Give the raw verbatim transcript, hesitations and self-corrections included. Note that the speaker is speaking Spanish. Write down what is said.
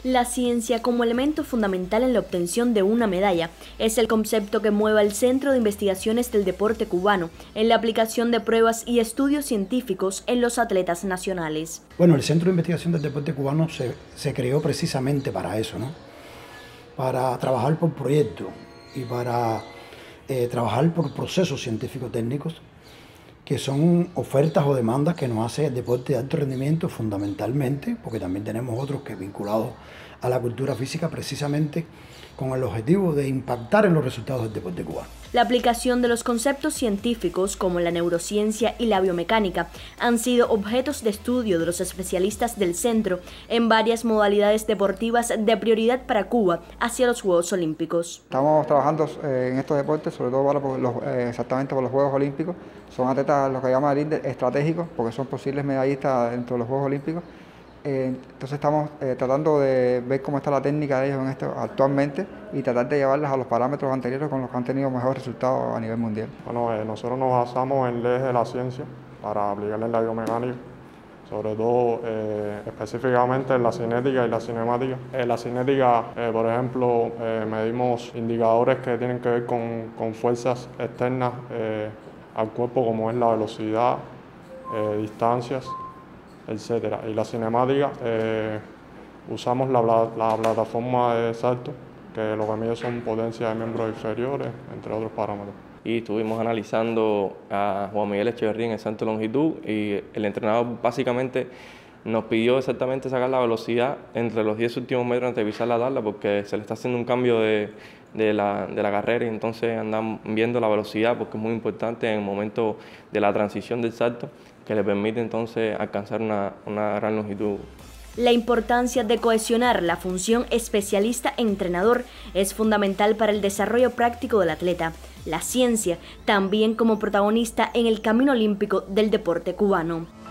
La ciencia como elemento fundamental en la obtención de una medalla es el concepto que mueve al Centro de Investigaciones del Deporte Cubano en la aplicación de pruebas y estudios científicos en los atletas nacionales. Bueno, el Centro de Investigación del Deporte Cubano se, se creó precisamente para eso, ¿no? Para trabajar por proyectos y para eh, trabajar por procesos científico-técnicos que son ofertas o demandas que nos hace el deporte de alto rendimiento fundamentalmente, porque también tenemos otros que vinculados a la cultura física precisamente con el objetivo de impactar en los resultados del deporte cubano. La aplicación de los conceptos científicos como la neurociencia y la biomecánica han sido objetos de estudio de los especialistas del centro en varias modalidades deportivas de prioridad para Cuba hacia los Juegos Olímpicos. Estamos trabajando en estos deportes, sobre todo para los, eh, exactamente por los Juegos Olímpicos. Son atletas lo que llaman estratégicos, porque son posibles medallistas dentro de los Juegos Olímpicos. Eh, entonces estamos eh, tratando de ver cómo está la técnica de ellos en esto actualmente y tratar de llevarlas a los parámetros anteriores con los que han tenido mejores resultados a nivel mundial. Bueno, eh, nosotros nos basamos en leyes de la ciencia para aplicarle en la biomecánica, sobre todo eh, específicamente en la cinética y la cinemática. En la cinética, eh, por ejemplo, eh, medimos indicadores que tienen que ver con, con fuerzas externas eh, al cuerpo, como es la velocidad, eh, distancias, etcétera. Y la cinemática, eh, usamos la, la plataforma de salto, que lo que mide son potencias de miembros inferiores, entre otros parámetros. Y estuvimos analizando a Juan Miguel Echeverría en el salto de longitud y el entrenador básicamente nos pidió exactamente sacar la velocidad entre los diez últimos metros antes de pisar la tabla, porque se le está haciendo un cambio de, de, la, de la carrera y entonces andan viendo la velocidad porque es muy importante en el momento de la transición del salto, que le permite entonces alcanzar una, una gran longitud. La importancia de cohesionar la función especialista-entrenador es fundamental para el desarrollo práctico del atleta. La ciencia también como protagonista en el camino olímpico del deporte cubano.